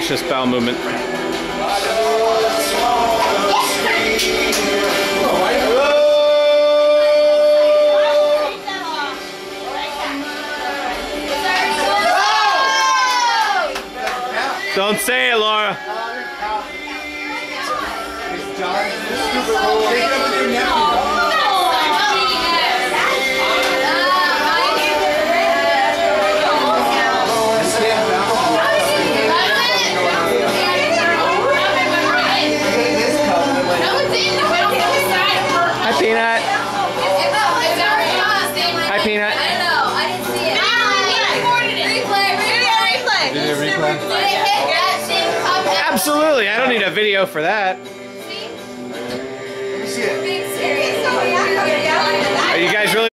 watch this bowel movement. Don't say it, Laura. Hi, Peanut. Hi, Peanut. I don't know. I didn't see it. I recorded it. Replay. Did it replay? Did it hit that same cup? Absolutely. I don't need a video for that. See? Let me see it. Being serious. Oh, yeah. Are you guys really?